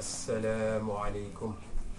السلام عليكم.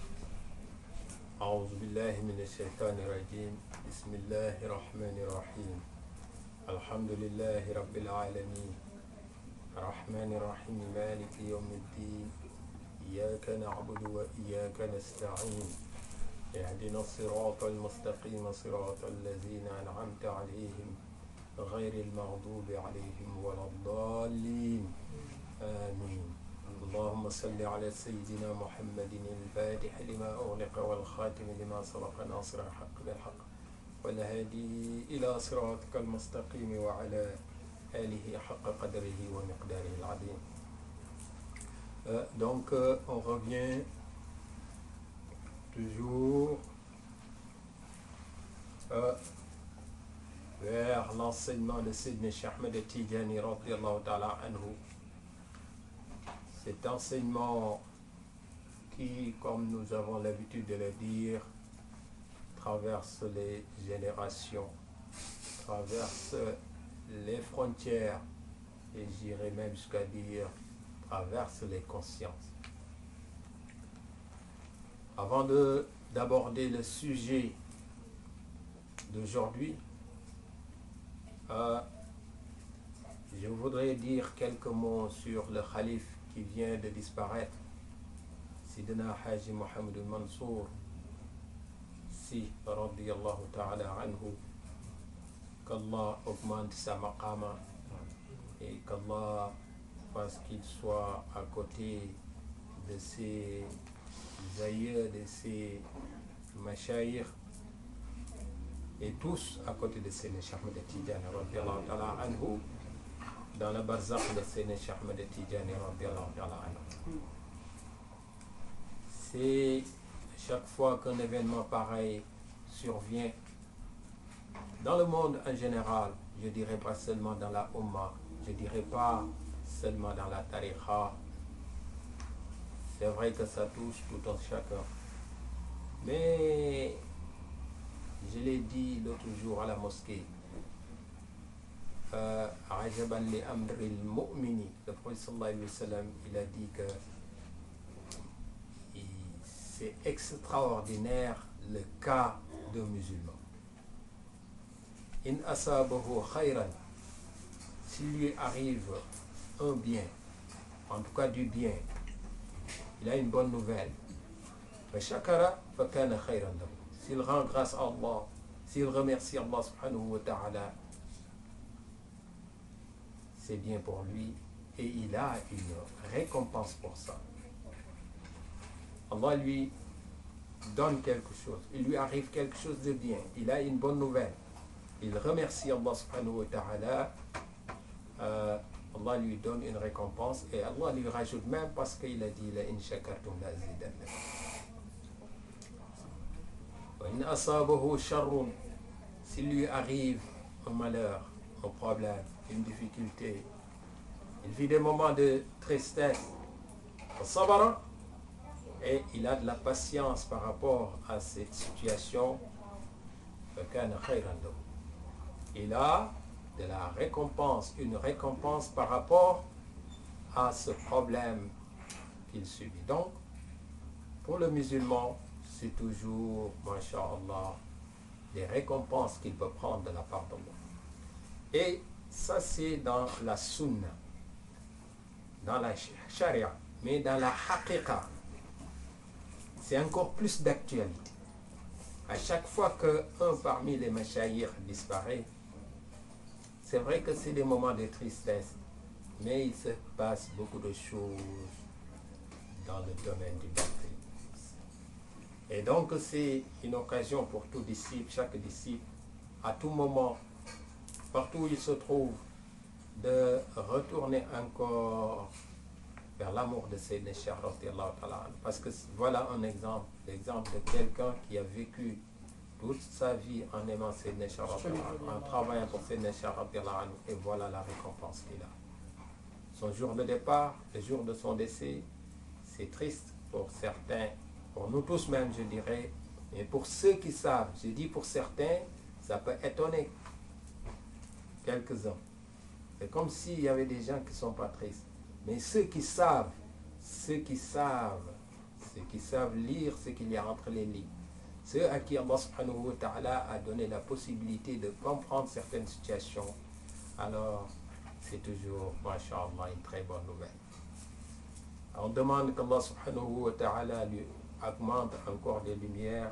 أعوذ بالله من الشيطان الرجيم. بسم الله الرحمن الرحيم. الحمد لله رب العالمين الرحمن الرحيم مالك يوم الدين إياك نعبد وإياك نستعين اهدنا الصراط المستقيم صراط الذين أنعمت عليهم غير المغضوب عليهم ولا الضالين آمين. اللهم صل على سيدنا محمد الفاتح لما أغلق والخاتم لما سبق ناصر الحق بالحق والهادي إلى صراطك المستقيم وعلى آله حق قدره ومقداره العظيم. On revient toujours vers l'enseignement de Sayyidina Cheikh Ahmed Tidjani radiyallahu ta'ala anhu. Cet enseignement qui, comme nous avons l'habitude de le dire, traverse les générations, traverse les frontières et j'irais même jusqu'à dire traverse les consciences. Avant d'aborder le sujet d'aujourd'hui, je voudrais dire quelques mots sur le khalife qui vient de disparaître, Sidina Haji Mohamed Mansour Si radiyallahu ta'ala anhu. Qu'Allah augmente sa maqama et qu'Allah fasse qu'il soit à côté de ses aïeux, de ses mashayikh et tous à côté de Sayyidina Cheikh Ahmed Tidjani radiyallahu ta'ala anhu dans la barzakh de Sayyidina Cheikh Ahmed Tidjani radiyallahu ta'ala anhu. C'est chaque fois qu'un événement pareil survient dans le monde en général, je dirais pas seulement dans la Ummah, je dirais pas seulement dans la tariqa, c'est vrai que ça touche tout un chacun, mais je l'ai dit l'autre jour à la mosquée, Ajaban li amril mu'mini, le prophète sallallahu alayhi wa sallam, il a dit que c'est extraordinaire le cas d'un musulman. In asabahu khayran, s'il lui arrive un bien, en tout cas du bien, il a une bonne nouvelle. Fa shakara fa kana khayran lahu. S'il rend grâce à Allah, s'il remercie Allah subhanahu wa ta'ala, c'est bien pour lui et il a une récompense pour ça. Allah lui donne quelque chose, il lui arrive quelque chose de bien, il a une bonne nouvelle. Il remercie Allah subhanahu wa ta'ala, Allah lui donne une récompense et Allah lui rajoute même parce qu'il a dit la in shakartum la azidannakum. Wa in asabahu sharrun, s'il lui arrive un malheur, un problème, une difficulté, il vit des moments de tristesse, sabara, et il a de la patience par rapport à cette situation, il a de la récompense, une récompense par rapport à ce problème qu'il subit. Donc, pour le musulman, c'est toujours, masha'Allah, des récompenses qu'il peut prendre de la part d'Allah. Et ça, c'est dans la sunna, dans la sharia, mais dans la haqiqa, c'est encore plus d'actualité. À chaque fois qu'un parmi les mashayikh disparaît, c'est vrai que c'est des moments de tristesse, mais il se passe beaucoup de choses dans le domaine du doctrine. Et donc c'est une occasion pour tout disciple, chaque disciple, à tout moment, partout où il se trouve, de retourner encore vers l'amour de Sayyidina Cheikh radiyallahu ta'ala. Parce que voilà un exemple, l'exemple de quelqu'un qui a vécu toute sa vie en aimant Sayyidina Cheikh radiyallahu anhu, en travaillant pour Sayyidina Cheikh radiyallahu anhu, et voilà la récompense qu'il a. Son jour de départ, le jour de son décès, c'est triste pour certains, pour nous tous même je dirais, et pour ceux qui savent, je dis pour certains, ça peut étonner quelques-uns. C'est comme s'il y avait des gens qui ne sont pas tristes. Mais ceux qui savent ceux qui savent lire ce qu'il y a entre les lignes, ceux à qui Allah subhanahu wa ta'ala a donné la possibilité de comprendre certaines situations, alors c'est toujours, masha'Allah, une très bonne nouvelle. On demande qu'Allah subhanahu wa ta'ala lui augmente encore les lumières,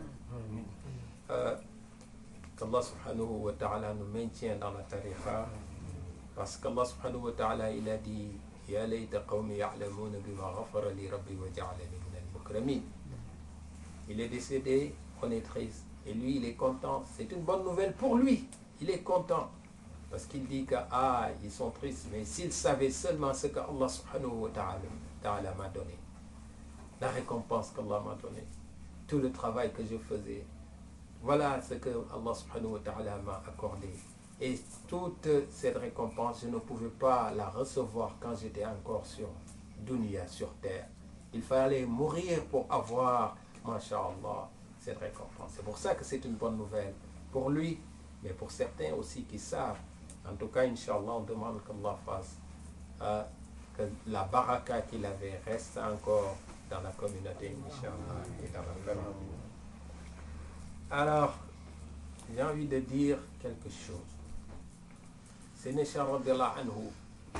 qu'Allah subhanahu wa ta'ala nous maintient dans la tariqa, parce qu'Allah subhanahu wa ta'ala il a dit Ya layta qawmi ya'lamouna bima ghafara li rabbi wa ja'alani min al-mukramin. Il est décédé, on est triste, et lui il est content, c'est une bonne nouvelle pour lui, il est content, parce qu'il dit que ils sont tristes, mais s'ils savaient seulement ce que Allah subhanahu wa ta'ala m'a donné, la récompense qu'Allah m'a donné, tout le travail que je faisais, voilà ce que Allah subhanahu wa ta'ala m'a accordé. Et toute cette récompense, je ne pouvais pas la recevoir quand j'étais encore sur Dunya, sur terre. Il fallait mourir pour avoir, masha'Allah, cette récompense. C'est pour ça que c'est une bonne nouvelle pour lui, mais pour certains aussi qui savent. En tout cas, Inch'Allah, on demande qu'Allah fasse que la baraka qu'il avait reste encore dans la communauté, Inch'Allah, et dans la famille. Alors, j'ai envie de dire quelque chose. Sénéchal radiyallahu anhu,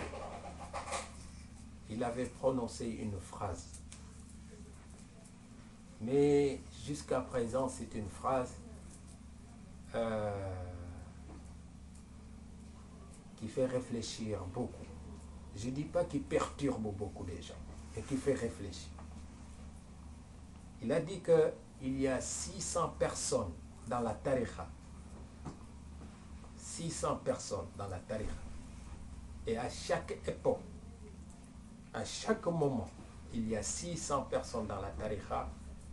il avait prononcé une phrase. Mais jusqu'à présent, c'est une phrase qui fait réfléchir beaucoup. Je ne dis pas qu'il perturbe beaucoup les gens, mais qui fait réfléchir. Il a dit qu'il y a 600 personnes dans la tariqa. 600 personnes dans la tariqa. Et à chaque époque, à chaque moment, il y a 600 personnes dans la tariqa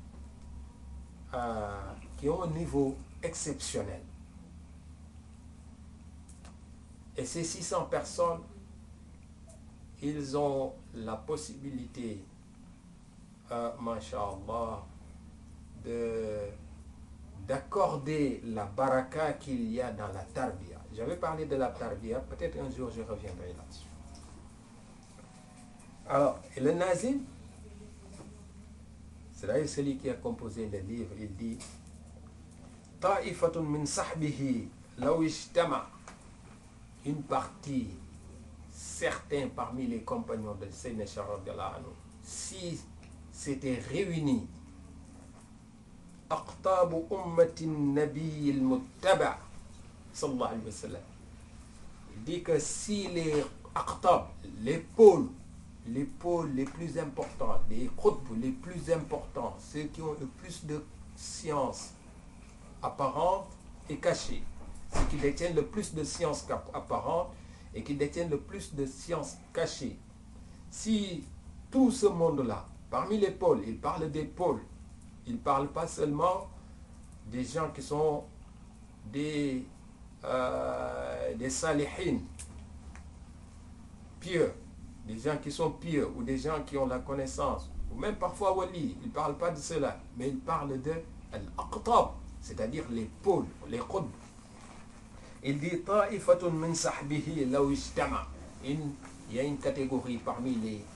qui ont un niveau exceptionnel. Et ces 600 personnes, ils ont la possibilité, masha'Allah, d'accorder la baraka qu'il y a dans la tarbiya. J'avais parlé de la tarbiya, peut-être un jour je reviendrai là-dessus. Alors, et le nazim, c'est là celui qui a composé le livre, il dit Ta'ifatun min sahbihi law ijtama, une partie, certains parmi les compagnons de Sénéchal radiyallahu anhu, si s'étaient réunis aqtabu ummati nabi al-muttaba sallallahu alayhi wa sallam. Il dit que si les aqtab, les pôles les plus importants, les qutb les plus importants, ceux qui ont le plus de sciences apparentes et cachées, ceux qui détiennent le plus de sciences apparentes et qui détiennent le plus de sciences cachées, si tout ce monde-là, parmi les pôles, il parle des pôles, il ne parle pas seulement des gens qui sont des salihin, pieux, des gens qui sont pieux ou des gens qui ont la connaissance, ou même parfois wali, il ne parle pas de cela, mais il parle de al-aqtab, c'est-à-dire les pôles, les qutb. Il dit ta'ifatun min sahbihi law ijtama. Il y a une catégorie parmi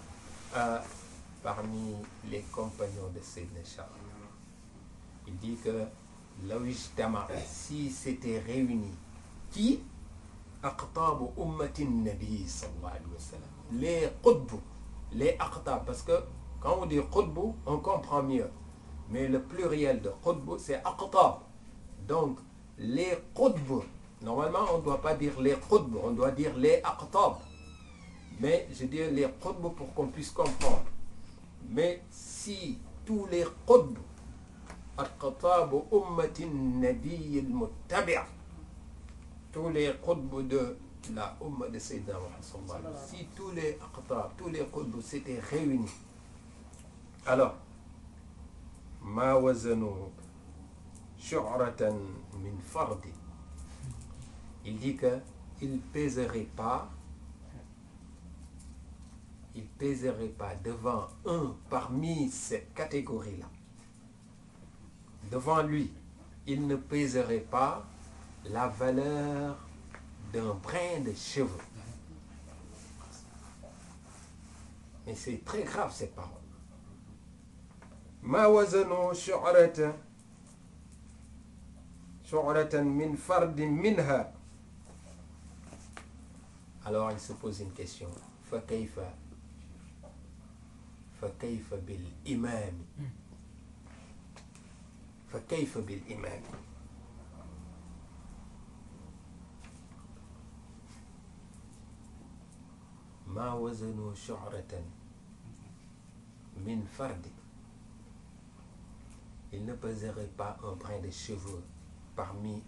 les compagnons de Sénéchal. Il dit que law ijtama, si c'était réuni, qui aqtabu ummati nabi sallallahu alayhi wa sallam, les qutb, les aqtab, parce que quand on dit qutb, on comprend mieux, mais le pluriel de qutb c'est aqtab. Donc les qutb, normalement on ne doit pas dire les qutb, on doit dire les aqtab, mais je dis les qutb pour qu'on puisse comprendre. Mais si tous les qutb aqtab ummati nabi al-muttabi', tous les qutb de la umma de Sayyidina Muhammad sallallahu alayhi wa sallam, si tous les aqtab, tous les qutb s'étaient réunis, alors ma wazanu shu'ratan min fardi, il dit que il pèserait pas devant un parmi cette catégorie-là. Devant lui, il ne pèserait pas la valeur d'un brin de cheveux. Mais c'est très grave cette parole. ما وزن شعرة من فرد منها. Alors il se pose une question. فكيف بالإمام فكيف بالإمام. ما وزن شعرة من فرد. Il ne pèserait pas un brin de cheveux parmi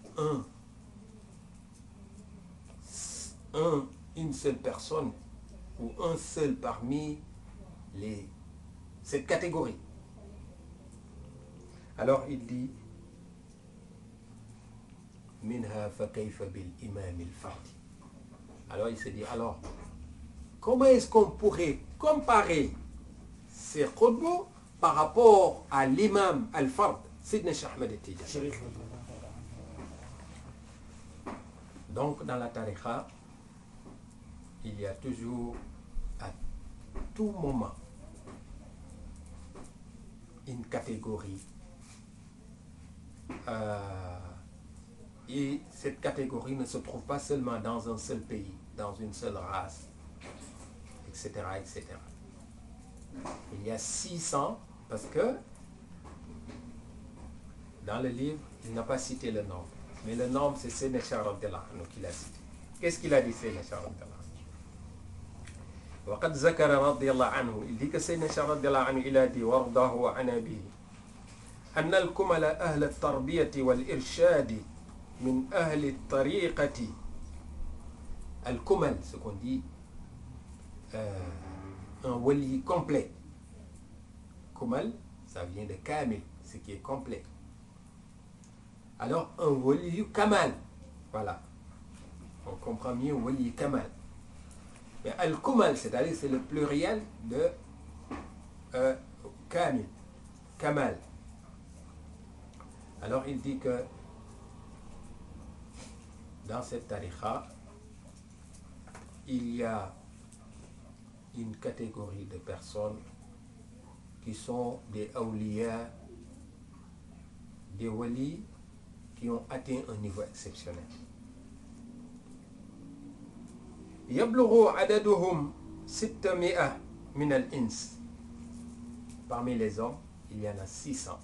une seule personne ou un seul parmi cette catégorie. Alors il dit minha fa kayfa bil imam al fardi. Alors il se dit, alors comment est-ce qu'on pourrait comparer ces khutbas par rapport à l'imam al-fard, Sidna Cheikh Ahmed al-Tijani. Donc dans la tariqa, il y a toujours, à tout moment, une catégorie. Et cette catégorie ne se trouve pas seulement dans un seul pays, dans une seule race, etc., etc. Il y a 600, parce que dans le livre, il n'a pas cité le nombre. Mais le nombre, c'est Seydina Cheikh radiyallahu anhu qui l'a cité. Qu'est-ce qu'il a dit, Seydina Cheikh radiyallahu anhu? وقد ذكر رضي الله عنه, il dit que Seydina Cheikh radiyallahu anhu, il a dit وارضاه وعنا به أن الكمل أهل التربية والإرشاد من أهل الطريقة. الكمل, ce qu'on dit, un wali complet. Kumal, ça vient de Kamil, ce qui est complet. Alors, un wali Kamal, voilà. On comprend mieux wali Kamal. Mais Al-Kumal, c'est-à-dire c'est le pluriel de Kamil, Kamal. Alors, il dit que dans cette tariqa, il y a une catégorie de personnes qui sont des awliya, des walis qui ont atteint un niveau exceptionnel. يبلغ عددهم 600 من الإنس. Parmi les hommes, il y en a 600.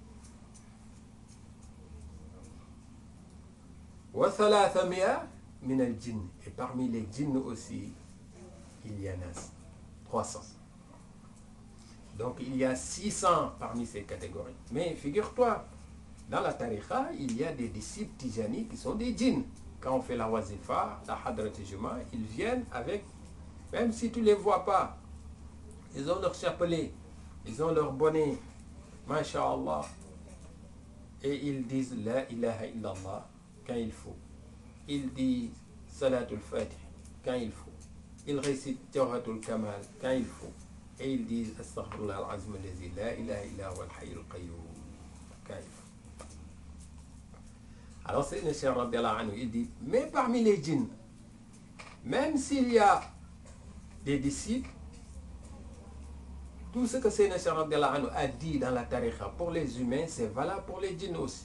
وثلاثمائة من الجن. Et parmi les djinns aussi, il y en a 300. Donc il y a 600 parmi ces catégories. Mais figure-toi, dans la tariqa, il y a des disciples tijani qui sont des djinns. Quand on fait la wazifa, la hadrat juma, ils viennent avec, même si tu ne les vois pas, ils ont leur chapelet, ils ont leur bonnet, masha'Allah, et ils disent la ilaha illallah quand il faut. Ils disent salatul fatih quand il faut. Ils récitent Jawharatul Kamal quand il faut. Et ils disent Astaghfirullah al-azim allazi la ilaha illa huwa al-hayyul qayyum quand il faut. Alors c'est le Cheikh radiyallahu anhu, il dit, mais parmi les djinns, même s'il y a des disciples, tout ce que Sayyidina Cheikh radiyallahu anhu a dit dans la tariqa pour les humains, c'est valable pour les djinns aussi.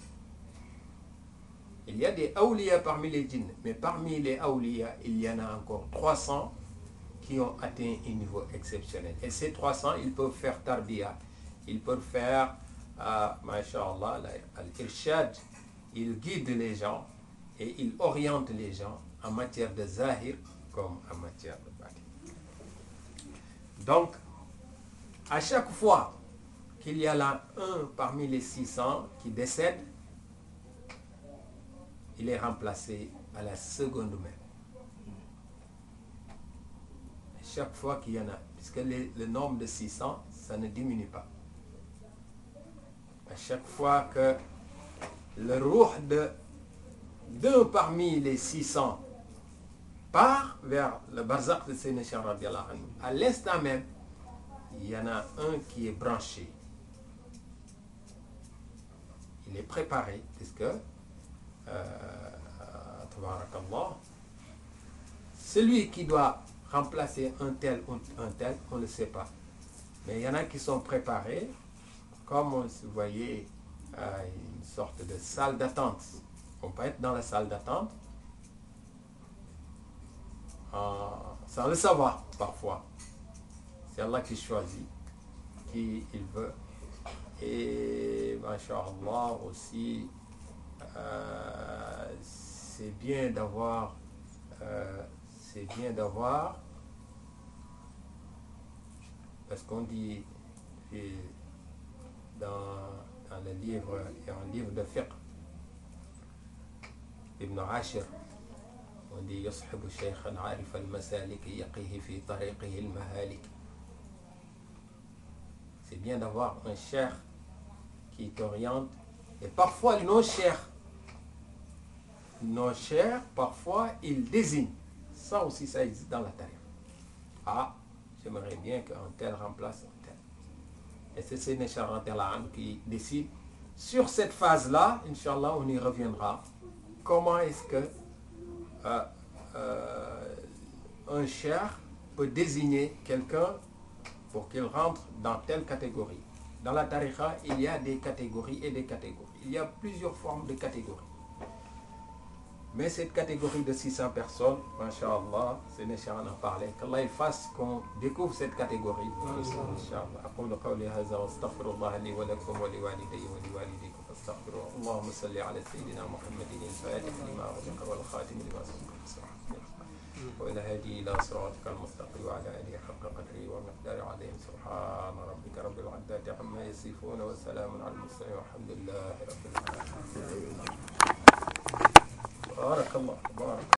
Il y a des awliya parmi les djinns, mais parmi les awliya, il y en a encore 300 qui ont atteint un niveau exceptionnel. Et ces 300, ils peuvent faire tarbiya, ils peuvent faire, masha'Allah, al-irshad, ils guident les gens et ils orientent les gens en matière de zahir comme en matière de batin. Donc, à chaque fois qu'il y a là un parmi les 600 qui décède, il est remplacé à la seconde même. Chaque fois qu'il y en a, puisque le nombre de 600, ça ne diminue pas. À chaque fois que le ruh d'un parmi les 600 part vers le barzakh de Sayyidina Cheikh radiyallahu anhu, à l'instant même, il y en a un qui est branché. Il est préparé, puisque tabarakallah, celui qui doit remplacer un tel ou un tel, on ne le sait pas. Mais il y en a qui sont préparés comme vous voyez une sorte de salle d'attente. On peut être dans la salle d'attente sans le savoir parfois. C'est Allah qui choisit, qui il veut. Et masha'Allah aussi, c'est bien d'avoir parce qu'on dit dans le livre, il y a un livre de fiqh Ibn Ashir, on dit يصحب شيخا عارف المسالك يقيه في طريقه المهالك. C'est bien d'avoir un cheikh qui t'oriente. Et parfois nos cheikhs, parfois ils désignent. Ça aussi, ça existe dans la tariqa. Ah, j'aimerais bien qu'un tel remplace un tel. Et c'est Sayyidina Cheikh radiyallahu anhu qui décide. Sur cette phase-là, Inch'Allah, on y reviendra. Comment est-ce que un cheikh peut désigner quelqu'un pour qu'il rentre dans telle catégorie. Dans la tariqa, il y a des catégories et des catégories. Il y a plusieurs formes de catégories. Mais cette catégorie de 600 personnes, masha'Allah, c'est Néchan en parlait, qu'Allah il fasse qu'on découvre cette catégorie. Inch'Allah. أقول قولي هذا واستغفر الله لي ولكم ولوالدي ولوالديكم فاستغفروه. اللهم صل على سيدنا محمد الفاتح لما أغلق والخاتم لما سبق وإلى هدي إلى صراطك المستقيم وعلى آله حق قدره ومقداره عليهم سبحان ربك رب العزة عما يصفون وسلام على المرسلين والحمد لله رب العالمين. بارك الله بارك